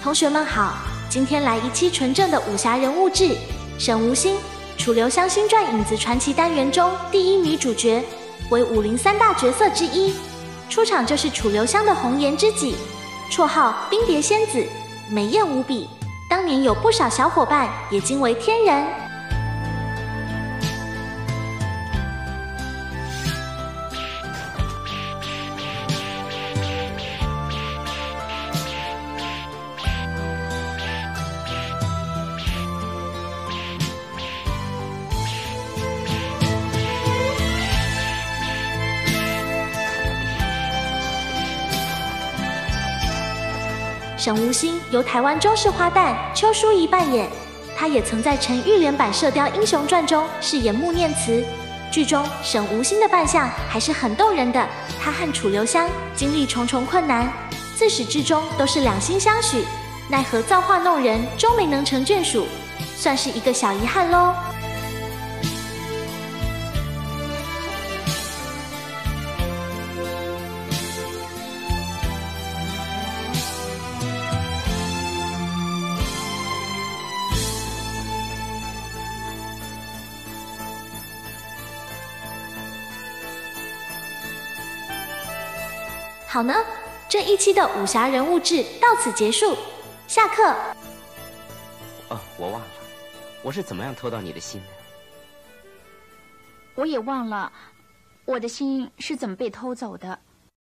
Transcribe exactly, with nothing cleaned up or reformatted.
同学们好，今天来一期纯正的武侠人物志。沈无心，楚留香新传影子传奇单元中第一女主角，为武林三大角色之一。出场就是楚留香的红颜知己，绰号冰蝶仙子，美艳无比。当年有不少小伙伴也惊为天人。沈无心由台湾中式花旦邱淑怡扮演，她也曾在陈玉莲版《射雕英雄传》中饰演穆念慈。剧中沈无心的扮相还是很动人的，她和楚留香经历重重困难，自始至终都是两心相许，奈何造化弄人，终没能成眷属，算是一个小遗憾咯。好呢，这一期的武侠人物志到此结束，下课。 哦，我忘了，我是怎么样偷到你的心的？ 我也忘了，我的心是怎么被偷走的。